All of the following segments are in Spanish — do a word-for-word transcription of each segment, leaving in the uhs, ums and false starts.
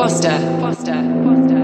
Foster, Foster, Foster.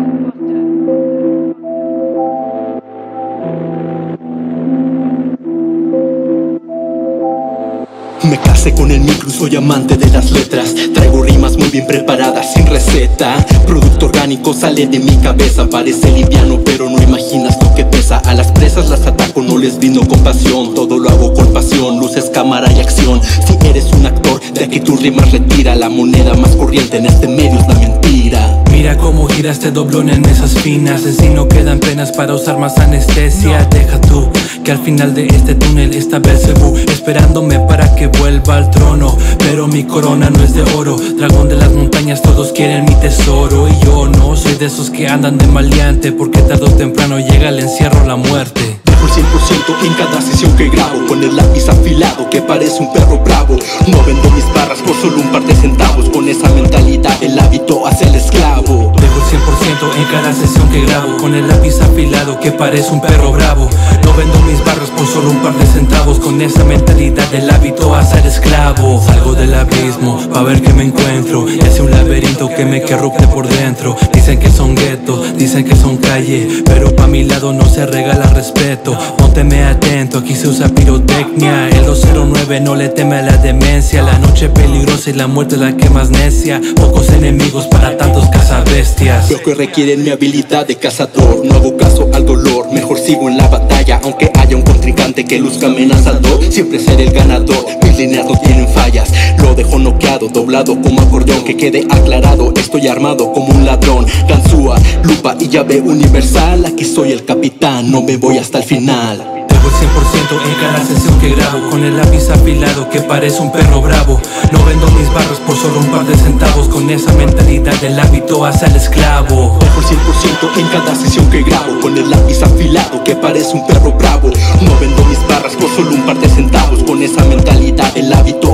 Me casé con el micro y soy amante de las letras. Traigo rimas muy bien preparadas, sin receta. Producto orgánico sale de mi cabeza. Parece liviano pero no imaginas lo que pesa. A las presas las ataco, no les brindo compasión. Todo lo hago con pasión, luces, cámara y acción. Si eres un actor, de aquí tus rimas retira. La moneda más corriente en este medio es la mentira. Mira cómo gira este doblón en esas finas. Si no quedan penas para usar más anestesia. Deja tú que al final de este túnel está Belzebú esperándome para que vuelva al trono. Pero mi corona no es de oro. Dragón de las montañas, todos quieren mi tesoro. Y yo no soy de esos que andan de maleante, porque tarde o temprano llega el encierro, la muerte. Dejo el cien por ciento en cada sesión que grabo, con el lápiz afilado que parece un perro bravo. No vendo mis barras por solo un par de centavos. Con esa mentalidad el hábito hace el esclavo. Dejo el cien por ciento en cada sesión que grabo, con el lápiz afilado que parece un perro bravo. No vendo mis barras por solo un par de centavos. Con esa mentalidad el hábito hace el esclavo. Salgo del abismo pa' ver que me encuentro. Y hace un laberinto que me corrupte por dentro. Dicen que son gueto, dicen que son calle, pero pa' mi lado no se regala respeto. Pónteme atento, aquí se usa pirotecnia. El dos cero nueve no le teme a la demencia. La noche peligrosa y la muerte la que más necia. Pocos enemigos para tantos cazabestias. Veo que requieren mi habilidad de cazador. No hago caso al dolor, mejor sigo en la batalla. Aunque haya un contrincante que luzca amenazador, siempre seré el ganador, mis líneas no tienen fallas. Lo dejo noqueado, doblado como acordeón. Que quede aclarado, estoy armado como un ladrón. Ganzúa, lupa y llave universal. Aquí soy el capitán, no me voy hasta el final. Dejo el cien por ciento en cada sesión que grabo, con el lápiz afilado que parece un perro bravo. No vendo mis barras por solo un par de centavos. Con esa mentalidad el hábito hace al esclavo. Dejo el cien por ciento en cada sesión que grabo, con el lápiz afilado que parece un perro bravo. No vendo mis barras por solo un par de centavos. Con esa mentalidad el hábito